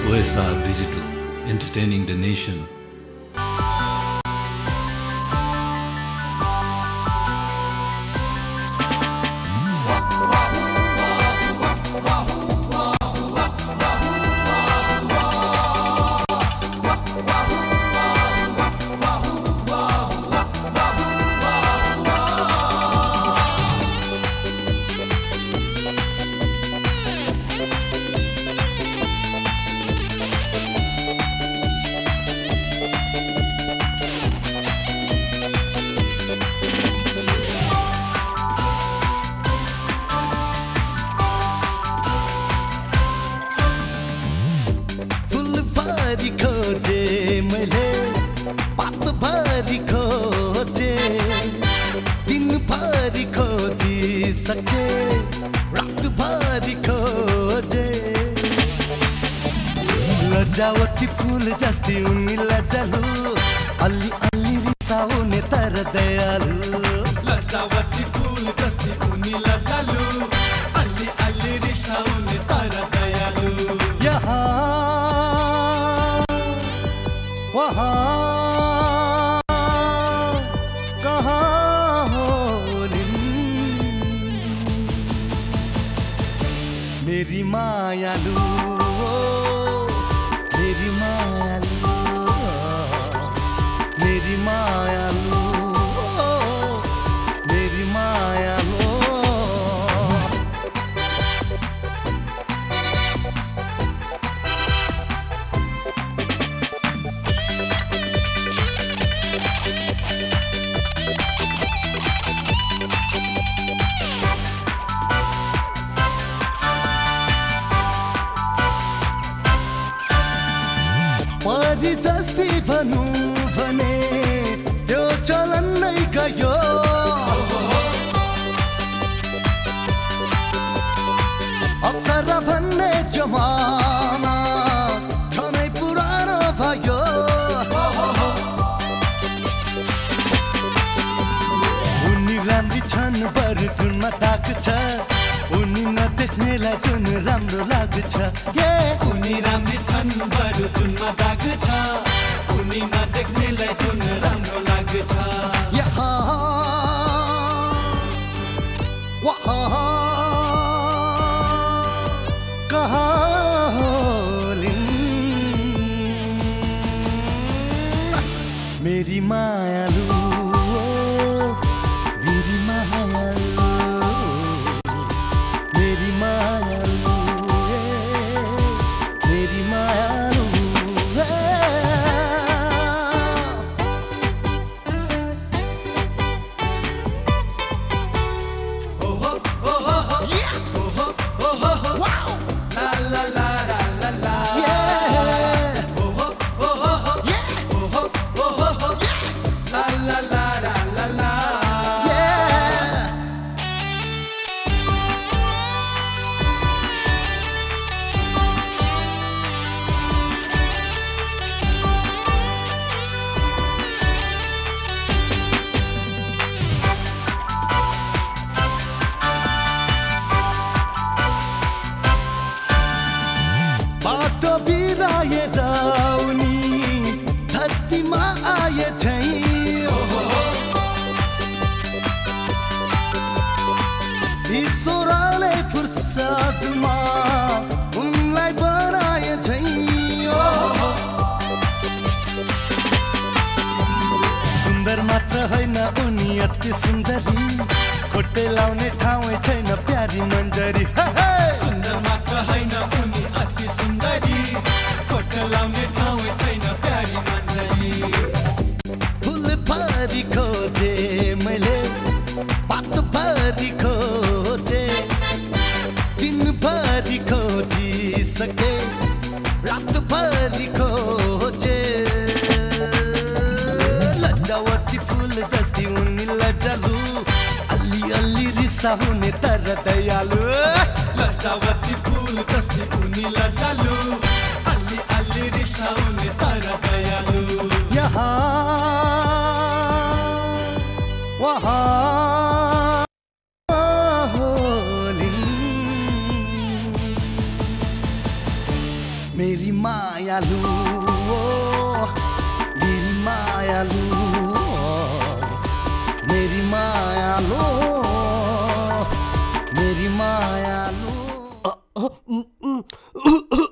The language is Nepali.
OSR Digital, entertaining the nation. भरी खोजे मैले पात भरी खोजे दिन भरी खोजी सके रात भरी खोजे लजावती फूल जस्ती उनी लजालु अलि अलि रिसाउने तर दयालु लजावती फूल जस्ती उनी लजालु अलि अलि रिसाउने तर दयालु यहाँ वहाँ कहाँ होलिन् मेरी मायालु मेरी मायालु मेरी मायालु मेरी मायालु परी जस्ती भनौं भने त्यो चलन नै गयो अप्सरा भन्ने जमाना झनै पुरानो भयो उनी राम्री छन् बरु जुनमा दाग छ उनी नदेख्नेलाई जुन राम्रो लाग्छ उनी राम्री छन् बरु जुनमा दाग छ उनी नदेख्नेलाई जुन राम्रो लाग्छ यहाँ वहाँ कहाँ होलिन् मेरी मायालु मेरी मायालु मेरी मायालु मेरी मायालु बाटो बिराए जाउनी धरतीमा आए झैं ईश्वरले फुर्सदमा उनलाई बनाए झैं सुन्दर मात्र होइन उनी अति सुन्दरी खोटे लाउने ठाउँ छैन प्यारी मन्जरी सुन्दर मात्र होइन उनी अति सुन्दरी कोट लाउने ठाउँ छैन प्यारी मन्जरी फुल भरी खोजे मैले पात भरी खोजे दिन भरी खोजी सके रात भरी खोजे लजावती फूल जस्ती उनी लजालु अलि अलि रिसाउने तर दयालु लजावती फूल जस्ती उनी लजालु अलि अलि रिसाउने तर दयालु यहाँ वहाँ होलिन् मेरी मायालु मेरी मायालु मेरी मायालु मेरी मायालु